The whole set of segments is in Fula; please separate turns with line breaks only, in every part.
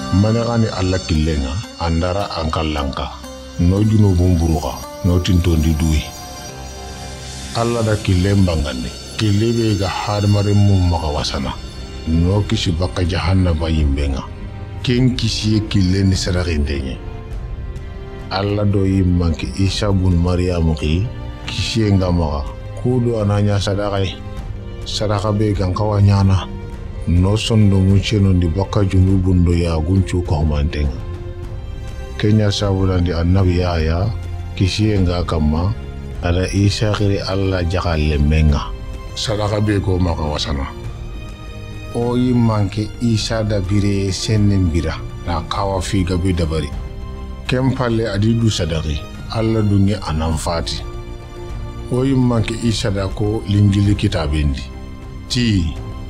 manegani alla killenga andara ankallanka no junubun buruka no tintondi duyi alla da killen bangandi kille be ga hadmare mum maka wasana no kisi baka jahannaba yimbenga ken kisi kille ni saragendenye alla do yimmanki Isa bun Maryam ki kisi nga maka kudo ananya sadaka be gan kawanyana no sondo muncheno ndi baka junubun do ya gunchu ko mantenga kenya sabulandi annabi Yahya kisi nga kama ada Isa khiri alla jakalle menga sadaka be ko maka wasana o yimmanke Isa da bire sennen bira na kawa figa be dabari kempalle adidu sadaki alla dungi anan fati o yimmanke Isa da ko linjili kitabendi ti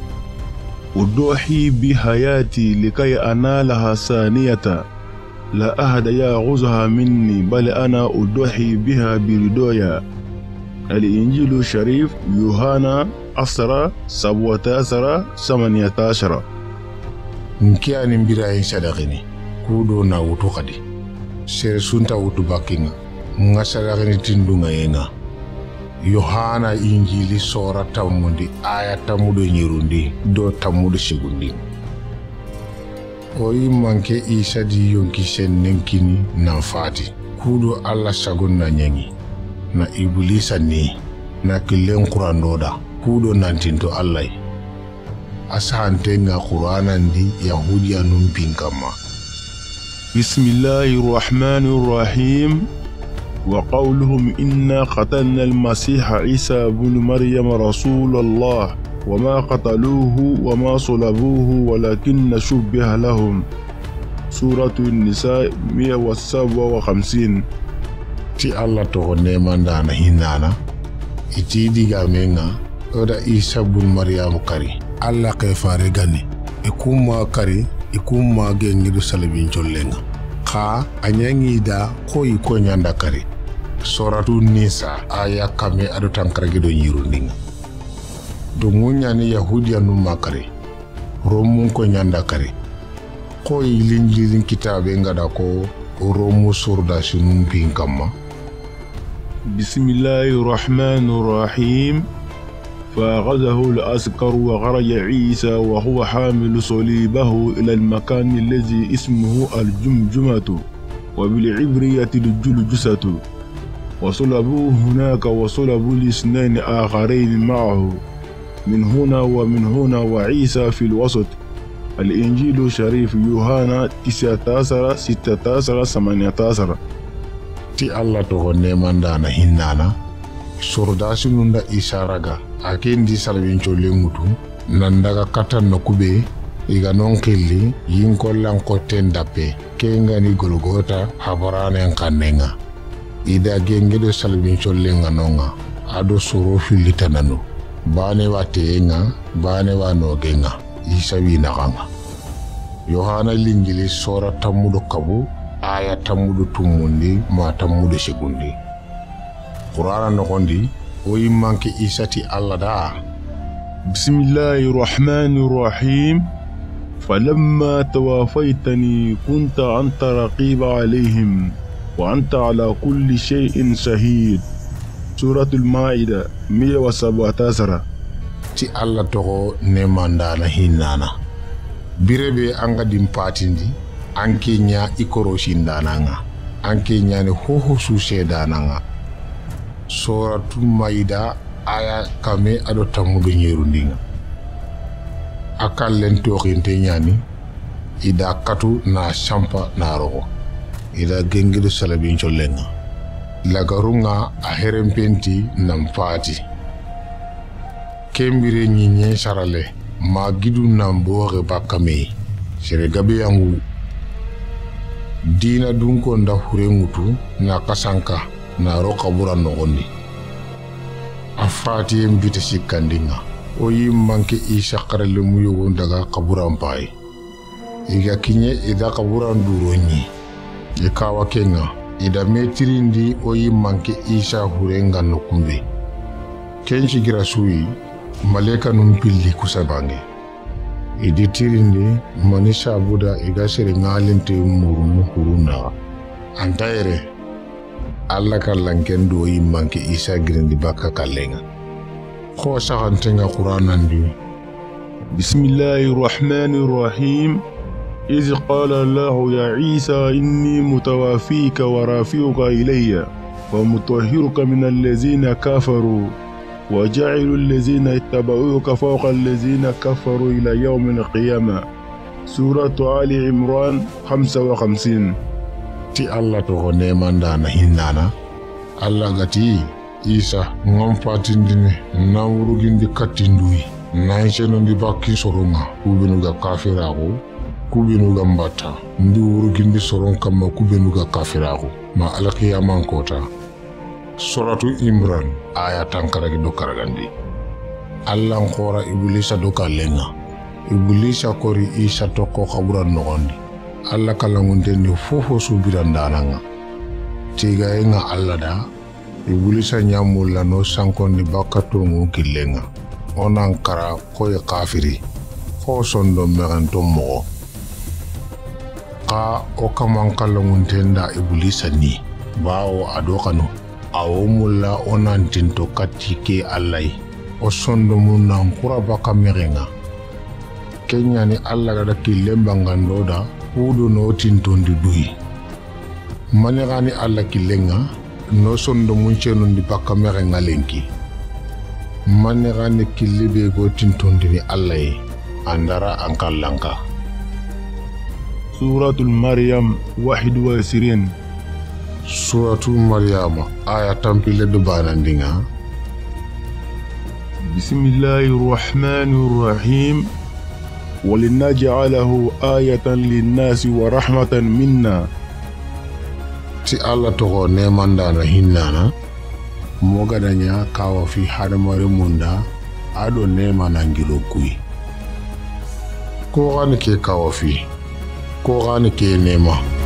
أضحي بحياتي لكي أنالها ثانية لا أحد يأخذها مني بل أنا أضحي بها برضايا. الإنجيل الشريف يوحنا 10:17-18.
nkia ni mbira yin sadakini kudo na wutu kadi sere sunta wutu bakinga nga sadakini tindunga yenga Yohana injili sora tamundi aya tamudo nyirundi do tamudo segundi oyi manke Isa di yonki sen nenkini na fati kudo alla sagun na nyangi na iblisa ni na killen kurandoda kudo nantinto allai asante nga Qur'ana ndi yahudiya numpinkama
Bismillahirrahmanirrahim. وقولهم إنا قتلنا المسيح عيسى بن مريم رسول الله وما قتلوه وما صلبوه ولكن شبه لهم. سورة النساء 157.
ti alla to nemandana hinana iti diga menga oda Isa bun Maryam kari alla ke fare gani e kuma kari e kuma gengidu salibin chollenga kha anyangi da koyi ko nyanda kari Suratu Nisa aya kame ado tankaragi do nyirundinga do munyani yahudiya numma kari romun ko nyanda kari koyi linjilin kitabe ngada ko romu surda sunum pinkama
Bismillahirrahmanirrahim. فأخذه العسكر وخرج عيسى وهو حامل صليبه إلى المكان الذي اسمه الجمجمة وبالعبرية الجلجسة وصلبوه هناك وصلبوا الاثنين آخرين معه من هنا ومن هنا وعيسى في الوسط. الإنجيل الشريف يوحنا 19:16-18.
ti alla to nemandana hinana sordasi nunda Isa raga akendi salvin cholengutu nandaga katan no kube iga non kelli yinkollan ko tendape kengani Golgota habarane kanenga ida gengedo salvin cholenga nonga ado soro filitanano bane watenga bane wanogenga Isa winakanga Yohana linjili sora tamudo kabu aya tamudo tumundi ma tamudo segundi Qur'ana nokondi oyi manke Isa ti alla da
Bismillahirrahmanirrahim. فلما توافيتني كنت أنت رقيب عليهم وأنت على كل شيء شهيد. سورة المائدة 117.
ti alla to nemandana hinana birebe anga dimpatindi anke nya ikoroshindananga anke nya ne hoho susedananga Suratu Maida aya kame ado tamudo nyerundinga akal len toxinte nyani ida katu na champa na rogo ida gengido salabin cholenga lagarunga a herempenti namfati kembire nyinye sarale magidu nambore bakame sere gabe yangu dina dunko nda hurengutu na kasanka na roka bura nogondi afati mbite sikandinga oyi manke Isa karale muyogo daga kabura mpai iga kinye ida kabura nduronyi ikawa kenga ida metirindi oyi manke Isa hurenga nokumbe kenchi girasui maleka numpilli kusabange idi tirindi mani sabuda iga sere ngalinte murumu huruna antayre alla kallanken do yimmanke isa girindi bakka kallenga ko saxantenga qur'anandi
bismillahi rahmani rahim إذ قال الله يا عيسى إني متوافيك ورافعك إلي ومطهرك من الذين كفروا وجعل الذين اتبعوك فوق الذين كفروا إلى يوم القيامة سورة آل عمران 55
ti Allah to nemanda na hinnana Allah gati Isa ngam patindine na wurugindi kattindui na ishenondi bakki soronga kubenuga kafirago kubenuga mbata ndi wurugindi soron kama kubenuga kafirago ma alqiyaman kota suratu Imran aya tankaragi do karagandi Allah khora iblisa do kallenga iblisa kori Isa to ko khaburan nogondi Allah kalanguntendi fofo subirandananga tigayenga Allah da iblisa nyamulla no sankondi bakatongu killenga onan kara koye kafiri fo sondo meganto mogo ka o kaman kalanguntenda iblisa ni bawo adokano awo mulla onan tinto katike Allah o sondo mun nan kura baka megenga kenya ni Allah gada killemba ngandoda udo no tintondi dui manegani Allah killenga no sondo mun chenondi baka megenga lenki manegani killebe go tintondi ni Allah andara ankallanka
Suratul Maryam 21
Suratul Maryam aya tampile do banandinga
Bismillahir Rahmanir Rahim ولنجعله آية للناس ورحمة منا
ti Allah to nemanda na hinnana mogadanya kawa fi hadamare munda ado nema nangilo kui ko gani ke kawa fi ko gani ke nema